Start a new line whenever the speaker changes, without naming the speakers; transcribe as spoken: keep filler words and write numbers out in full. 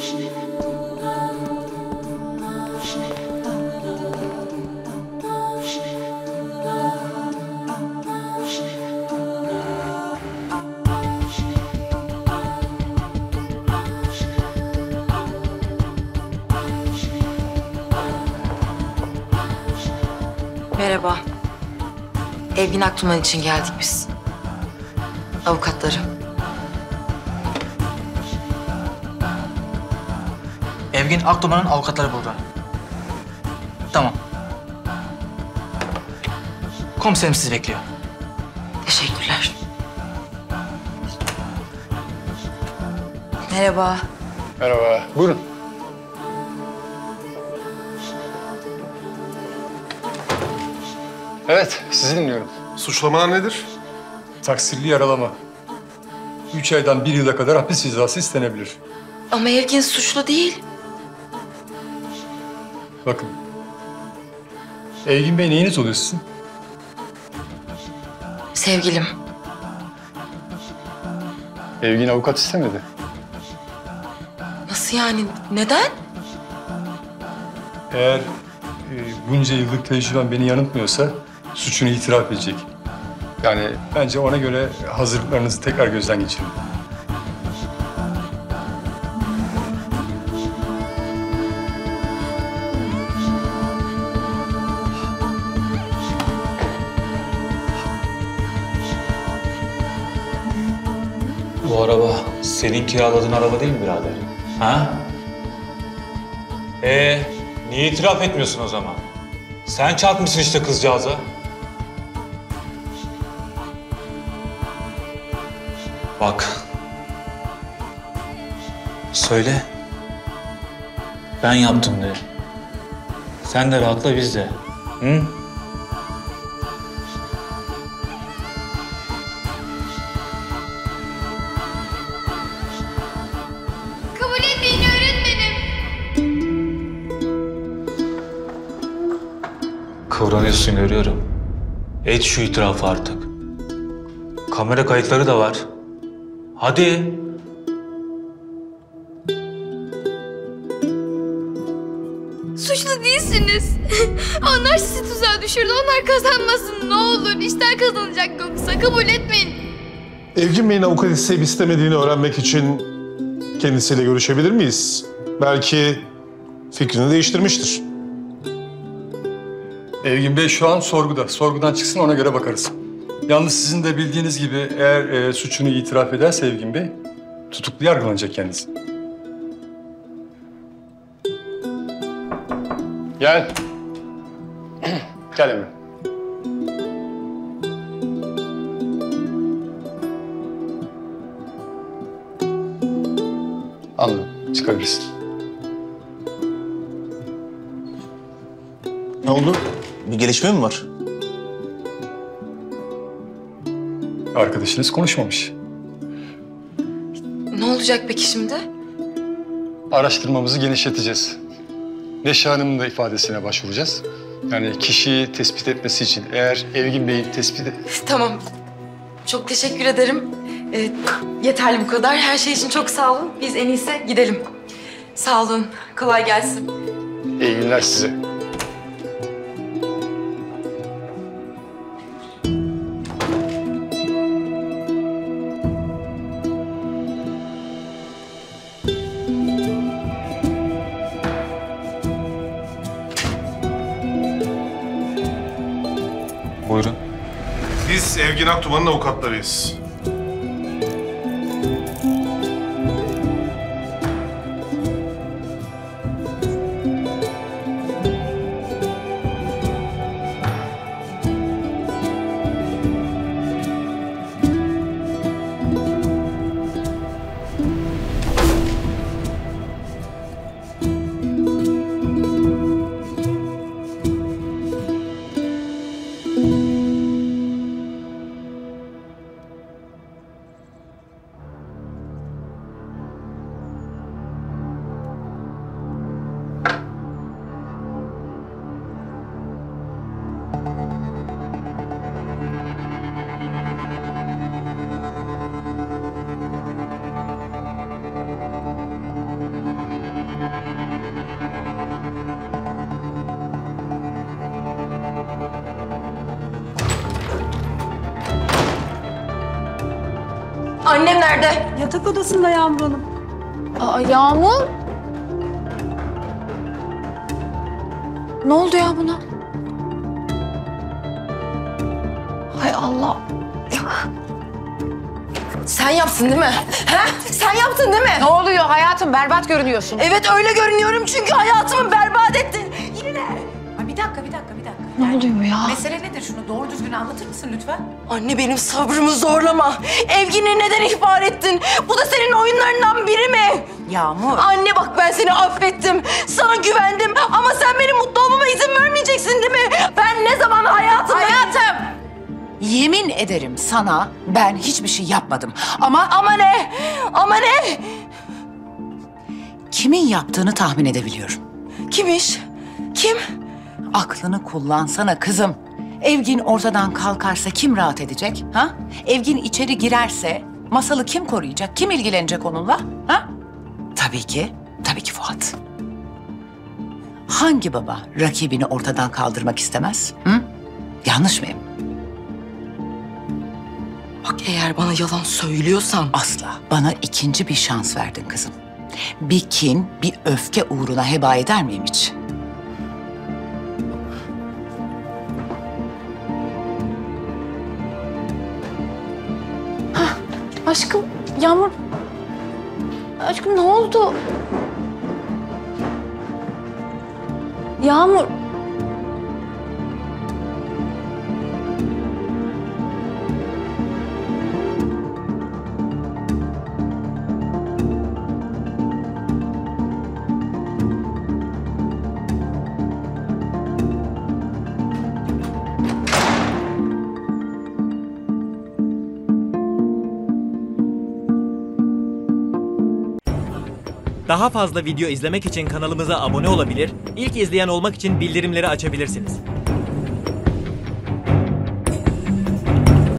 Merhaba. Evgin Aktuman için geldik biz. Avukatları.
Evgin Aktuman'ın avukatları burada. Tamam. Komiserim sizi bekliyor.
Teşekkürler. Merhaba.
Merhaba. Buyurun. Evet, sizi dinliyorum.
Suçlamalar nedir?
Taksirli yaralama. Üç aydan bir yıla kadar hapis cezası istenebilir.
Ama Evgin suçlu değil.
Bakın. Evgin Bey neyiniz oluyor sizin?
Sevgilim.
Evgin avukat istemedi.
Nasıl yani? Neden?
Eğer e, bunca yıllık tecrübem beni yanıltmıyorsa suçunu itiraf edecek. Yani bence ona göre hazırlıklarınızı tekrar gözden geçirin.
Bu araba senin kiraladığın araba değil mi birader? Ha? Ee, niye itiraf etmiyorsun o zaman? Sen çarpmışsın işte kızcağıza. Bak. Söyle. Ben yaptım de. Sen de rahatla, biz de. Hı?
Kabul etmeyin öğretmenim.
Kıvranıyorsun, görüyorum. Et şu itirafı artık. Kamera kayıtları da var. Hadi.
Suçlu değilsiniz. Onlar sizi tuzağa düşürdü. Onlar kazanmasın ne olur. İşler kazanacak yoksa. Kabul etmeyin.
Evgin Bey'in avukat isteyip istemediğini öğrenmek için kendisiyle görüşebilir miyiz? Belki fikrini değiştirmiştir.
Evgin Bey şu an sorguda. Sorgudan çıksın, ona göre bakarız. Yalnız sizin de bildiğiniz gibi eğer e, suçunu itiraf ederse Evgin Bey tutuklu yargılanacak kendisi.
Gel. Gel Emre. Anladım. Çıkabilirsin.
Ne oldu? Bir gelişme mi var?
Arkadaşınız konuşmamış.
Ne olacak peki şimdi?
Araştırmamızı genişleteceğiz. Neşe Hanım'ın da ifadesine başvuracağız. Yani kişiyi tespit etmesi için eğer Evgin Bey'i tespit...
Tamam. Çok teşekkür ederim. Ee, yeterli bu kadar. Her şey için çok sağ olun. Biz en iyisi gidelim. Sağ olun. Kolay gelsin.
İyi günler size.
Buyurun.
Biz Evgin Aktuman'ın avukatlarıyız.
Annem nerede?
Yatak odasında Yağmur Hanım.
Aa, Yağmur. Ne oldu ya buna? Hay Allah.
Sen yaptın değil mi? He? Sen yaptın değil mi?
Ne oluyor hayatım? Berbat görünüyorsun.
Evet öyle görünüyorum çünkü hayatımı berbat ettin. Yine.
Ha, bir dakika, bir dakika, bir dakika.
Ne oluyor ya?
Mesele nedir? Şunu doğru düzgün anlatır mısın lütfen?
Anne benim sabrımı zorlama. Evgin'i neden ihbar ettin? Bu da senin oyunlarından biri mi?
Yağmur.
Anne bak ben seni affettim. Sana güvendim ama sen benim mutlu olmama izin vermeyeceksin değil mi? Ben ne zaman hayatımda...
Hayatım! Yemin ederim sana ben hiçbir şey yapmadım. Ama
Ama ne? Ama ne?
kimin yaptığını tahmin edebiliyorum.
Kimmiş? Kim?
Aklını kullansana kızım. Evgin ortadan kalkarsa kim rahat edecek? Ha? Evgin içeri girerse Masal'ı kim koruyacak? Kim ilgilenecek onunla? Ha? Tabii ki, tabii ki Fuat. Hangi baba rakibini ortadan kaldırmak istemez? Hı? Yanlış mıyım?
Bak eğer bana yalan söylüyorsan...
Asla. Bana ikinci bir şans verdin kızım. Bir kin, bir öfke uğruna heba eder miyim hiç?
Aşkım, Yağmur. Aşkım ne oldu? Yağmur.
Daha fazla video izlemek için kanalımıza abone olabilir, ilk izleyen olmak için bildirimleri açabilirsiniz.